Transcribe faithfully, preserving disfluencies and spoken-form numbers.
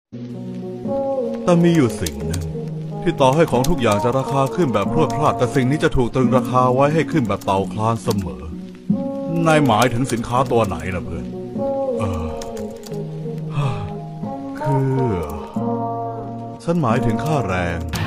แต่มีอยู่สิ่งหนึ่งที่ต่อให้ของทุกอย่างจะราคาขึ้นแบบพรวดพลาดแต่สิ่งนี้จะถูกตรึงราคาไว้ให้ขึ้นแบบเต่าคลานเสมอนายหมายถึงสินค้าตัวไหนล่ะเพื่อนเออคือฉันหมายถึงค่าแรง